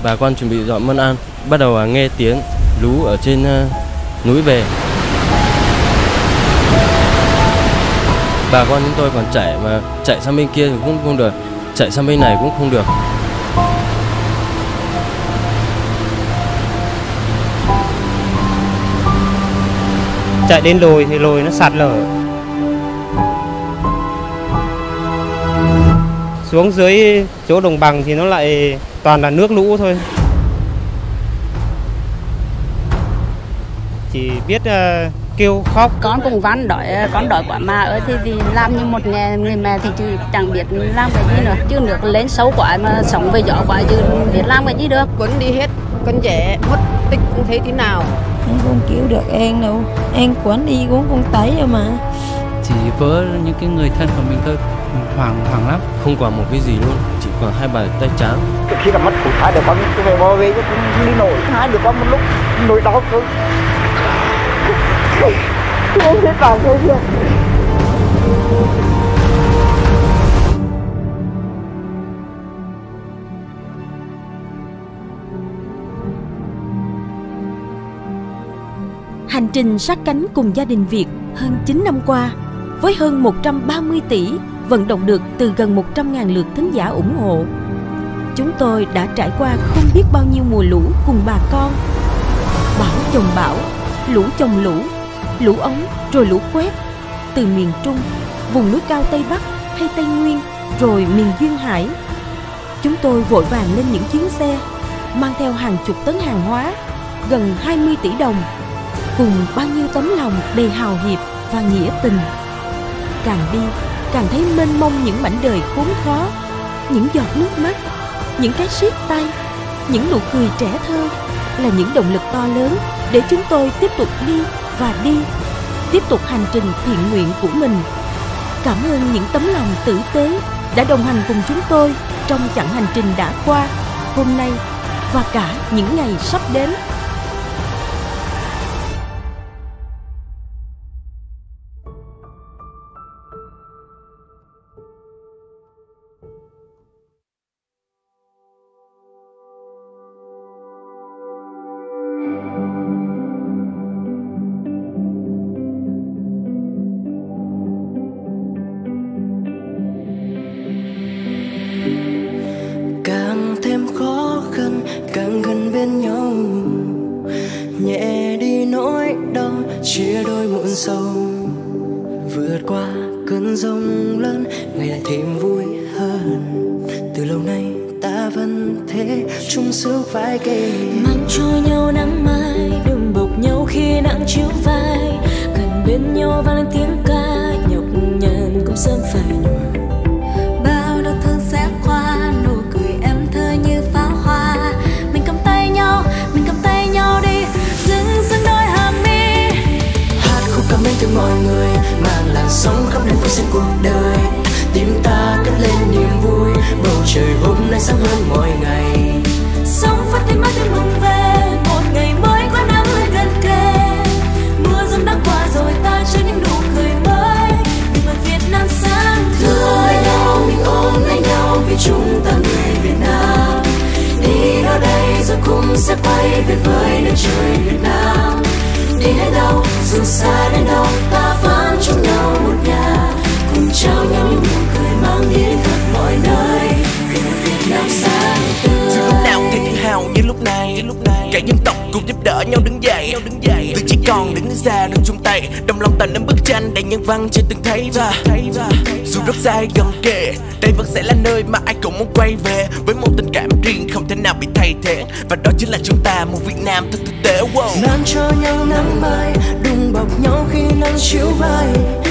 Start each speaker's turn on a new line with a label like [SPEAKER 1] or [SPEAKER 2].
[SPEAKER 1] bà con chuẩn bị dọn mâm ăn, bắt đầu nghe tiếng lú ở trên núi về. Bà con chúng tôi còn chạy mà chạy sang bên kia thì cũng không được, chạy sang bên này cũng không được.
[SPEAKER 2] Chạy đến đồi thì đồi nó sạt lở. Xuống dưới chỗ đồng bằng thì nó lại toàn là nước lũ thôi. Chỉ biết kêu khóc.
[SPEAKER 3] Con cùng con đói quá mà ở thì làm như một người mẹ thì chẳng biết làm cái gì nữa. Chứ nước lên xấu quá mà sống với gió quá chứ biết làm cái gì được.
[SPEAKER 4] Quấn đi hết, con trẻ mất tích không thấy thế nào.
[SPEAKER 5] Anh không cứu được em đâu, em quấn đi cũng không thấy đâu mà.
[SPEAKER 6] Chỉ vỡ những cái người thân của mình thôi, hoảng lắm.
[SPEAKER 1] Không còn một cái gì luôn, chỉ còn hai bàn tay trắng.
[SPEAKER 7] Khi là mất của hai đứa con tôi về bò về chứ không đi nổi. Hai đứa con một lúc nổi đau cơ. Không biết làm cái gì.
[SPEAKER 8] Hành trình sát cánh cùng gia đình Việt hơn 9 năm qua, với hơn 130 tỷ vận động được từ gần 100.000 lượt thính giả ủng hộ, chúng tôi đã trải qua không biết bao nhiêu mùa lũ cùng bà con. Bão chồng bão, lũ chồng lũ, lũ ống rồi lũ quét. Từ miền Trung, vùng núi cao Tây Bắc hay Tây Nguyên, rồi miền Duyên Hải. Chúng tôi vội vàng lên những chuyến xe, mang theo hàng chục tấn hàng hóa, gần 20 tỷ đồng, cùng bao nhiêu tấm lòng đầy hào hiệp và nghĩa tình. Càng đi, càng thấy mênh mông những mảnh đời khốn khó, những giọt nước mắt, những cái siết tay, những nụ cười trẻ thơ là những động lực to lớn để chúng tôi tiếp tục đi và đi, tiếp tục hành trình thiện nguyện của mình. Cảm ơn những tấm lòng tử tế đã đồng hành cùng chúng tôi trong chặng hành trình đã qua, hôm nay và cả những ngày sắp đến.
[SPEAKER 9] Càng thêm khó khăn, càng gần bên nhau, nhẹ đi nỗi đau, chia đôi muộn sầu. Vượt qua cơn giông lớn, ngày lại thêm vui hơn. Từ lâu nay ta vẫn thế, chung sức vai kề,
[SPEAKER 10] mang cho nhau nắng mai, đừng bọc nhau khi nắng chiếu vai. Gần bên nhau vang lên tiếng ca, nhọc nhằn cũng sớm phải nhòa.
[SPEAKER 11] Bao đau thương sẽ qua, nụ cười em thơ như pháo hoa. Mình cầm tay nhau đi, dưng dưng đôi hàng mi.
[SPEAKER 9] Hát khúc cảm ơn từ mọi người, mang làn sóng khắp nơi vui xuyên cuộc đời. Tim ta cất lên niềm vui, bầu trời hôm nay sáng hơn mọi ngày.
[SPEAKER 11] Sống phát thêm mãi thêm mong về, một ngày mới có nắng lên gần kề. Mưa dần đã qua rồi ta chơi những nụ cười mới, vì một Việt Nam sáng
[SPEAKER 9] thương lấy nhau, mình ôm lấy nhau, vì chúng ta người Việt Nam. Đi đâu đây rồi cũng sẽ quay về với nơi trời Việt Nam. Đi đến đâu, dù xa đến đâu, ta vẫn chung nhau một nhà, cùng trao nhau những nụ cười mang đi đến khắp mọi nơi, vì một Việt Nam sáng tươi.
[SPEAKER 12] Dù lúc nào thấy tự hào như lúc này, cả dân tộc cùng giúp đỡ nhau đứng dậy. Từ chỉ còn đứng xa đừng chung tay, đồng lòng tạo nên bức tranh đầy nhân văn chưa từng thấy. Và dù rất xa hay gần kề, đây vẫn sẽ là nơi mà ai cũng muốn quay về, với một tình cảm riêng không thể nào bị thay thế. Và đó chính là chúng ta, một Việt Nam thật thực tế.
[SPEAKER 9] Mang cho nhau nắng mai, đừng bọc nhau khi nắng chiếu vai.